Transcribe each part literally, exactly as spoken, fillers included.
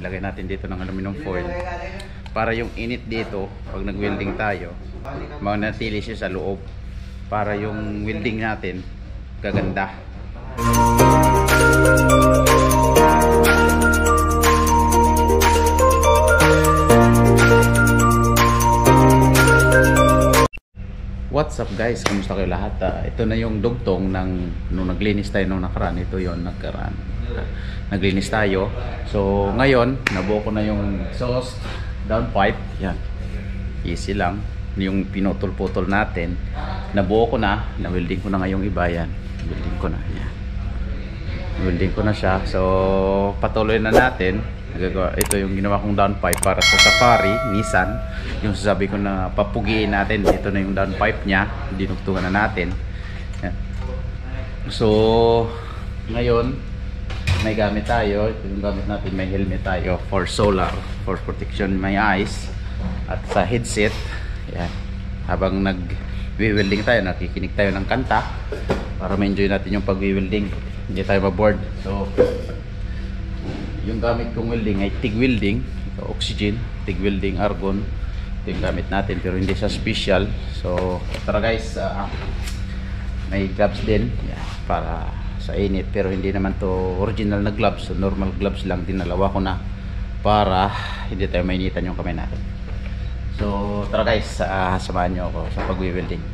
ilagay natin dito ng aluminum foil para yung init dito pag nag-welding tayo manatili siya sa loob para yung welding natin gaganda. What's up guys? Kamusta kayo lahat? Uh, ito na yung dugtong ng nung naglinis tayo nung nakaraan. Ito yon nakaraan. Uh, naglinis tayo. So ngayon, nabuo ko na yung exhaust downpipe. Yan. Easy lang. Yung pinutol-putol natin. Nabuo ko na. Na-welding ko na ngayong iba yan. Welding ko na. Yan. Welding ko na siya. So patuloy na natin. Ito yung ginawa kong downpipe para sa Safari, Nissan. Yung sasabi ko na papugiin natin. Ito na yung downpipe niya. Dinugtungan na natin. Yan. So ngayon may gamit tayo. Ito yung gamit natin. May helmet tayo for solar, for protection my eyes. At sa headset, yan. Habang nag-welding tayo, nakikinig tayo ng kanta para ma-enjoy natin yung pag-welding. Hindi tayo ma-board. So yung gamit kong welding ay TIG welding, oxygen, TIG welding, argon. Ito yung gamit natin pero hindi sa special. So tara guys, uh, may gloves din, yeah, para sa init pero hindi naman to original na gloves. So normal gloves lang, dinalawa ko na para hindi tayo mainitan yung kamay natin. So tara guys, uh, samahan nyo ako sa pag-welding.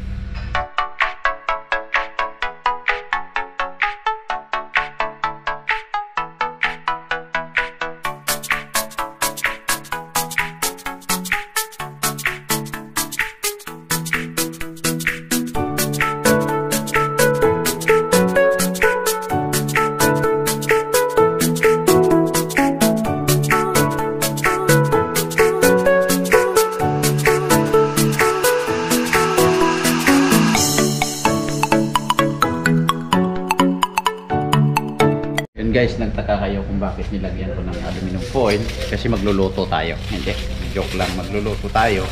Guys, nagtaka kayo kung bakit nilagyan ko ng aluminum foil kasi magluluto tayo. Hindi, joke lang, magluluto tayo.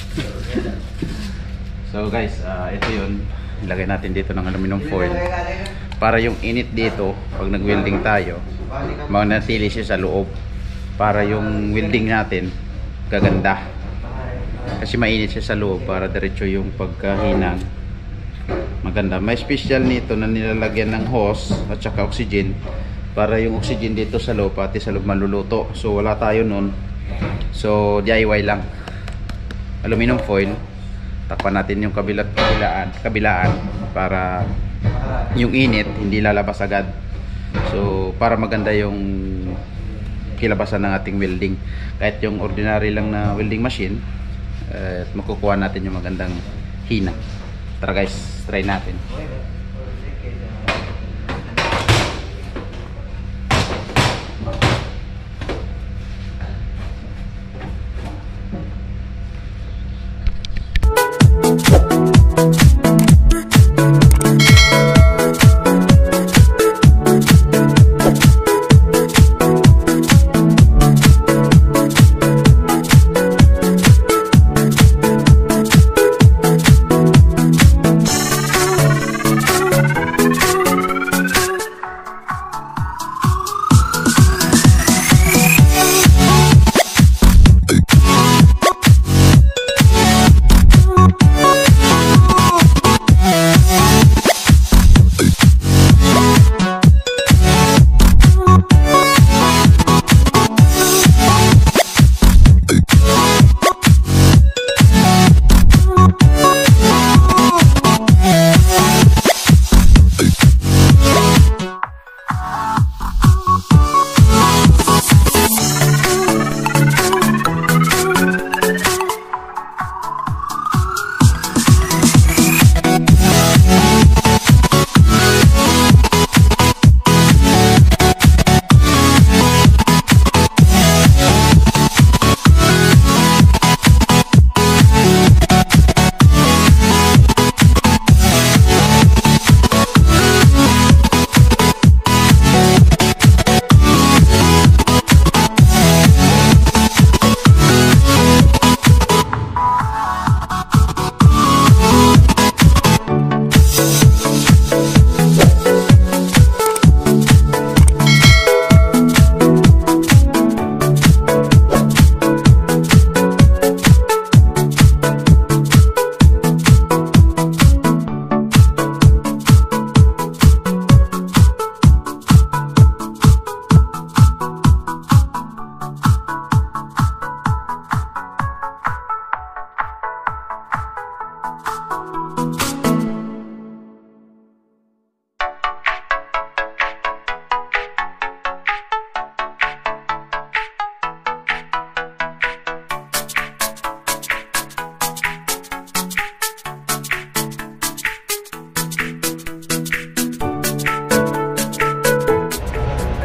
So guys, uh, ito yun, ilagay natin dito ng aluminum foil para yung init dito pag nag-welding tayo manatili siya sa loob para yung welding natin gaganda kasi mainit siya sa loob para diretso yung pagkahinang maganda. May special nito na nilalagyan ng hose at saka oxygen para yung oxygen dito sa loob pati sa loob maluluto. So wala tayo nun, so D I Y lang, aluminum foil, takpan natin yung kabilat kabilaan, kabilaan para yung init hindi lalabas agad, so para maganda yung kilabasan ng ating welding. Kahit yung ordinary lang na welding machine, eh, makukuha natin yung magandang hina. Tara guys, try natin.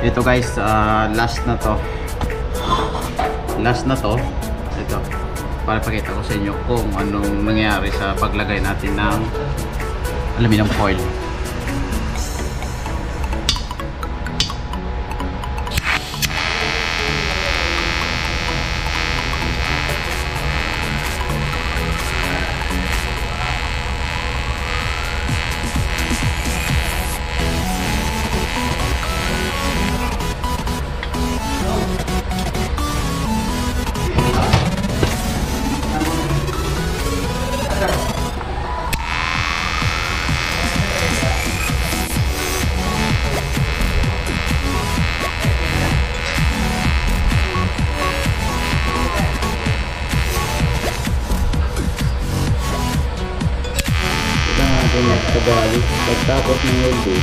Ito guys, uh, last na to. Last na to. Ito. Para pakita ko sa inyo kung anong nangyari sa paglagay natin ng aluminum foil. Kabali, pagtapos ng welding,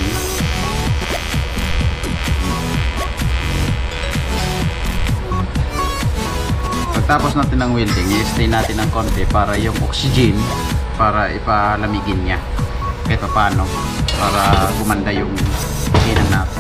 pagtapos natin ng welding, i-stay natin ng konti para yung oxygen, para ipalamigin niya kahit pa paano, para gumanda yung kinang natin.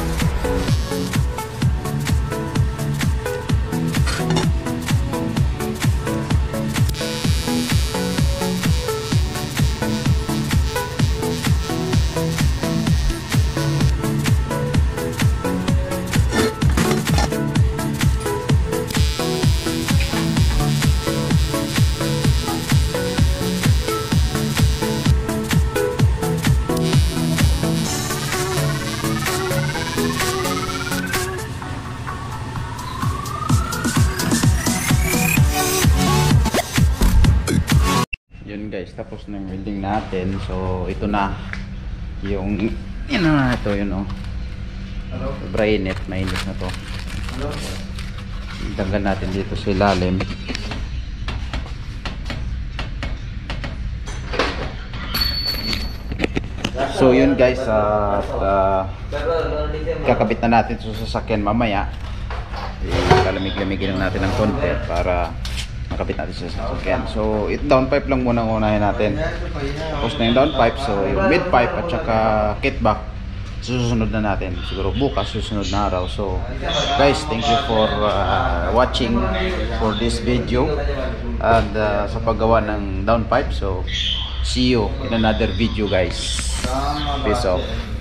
Yun guys, tapos na yung welding natin. So ito na yung yun na ito, yun o. Brainit, mainit na to. Tanggal natin dito sa ilalim. So yun guys, at uh, kakabit na natin sa sasakyan mamaya. Ikalamig-lamigin lang natin ng konti para nakabit natin sa sasakyan. So it down pipe lang muna ang unahin natin. Tapos na yung down pipe, so yung mid pipe at saka kitback susunod na natin. Siguro bukas, susunod na araw. So guys, thank you for uh, watching for this video and uh, sa paggawa ng down pipe. So see you in another video guys. Peace out.